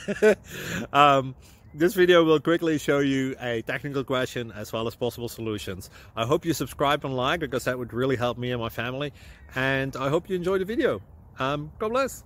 This video will quickly show you a technical question as well as possible solutions. I hope you subscribe and like, because that would really help me and my family. And I hope you enjoy the video. God bless.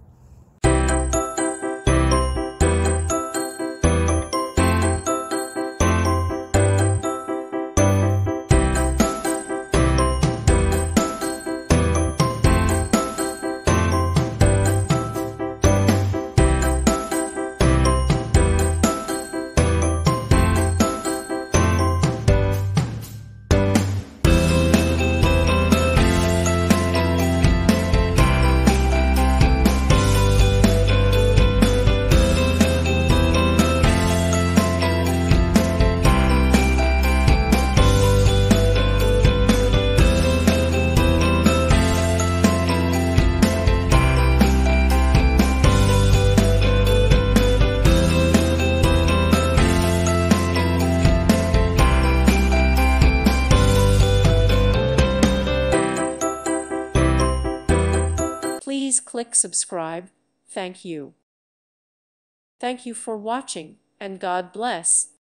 Please click subscribe. Thank you. Thank you for watching, and God bless.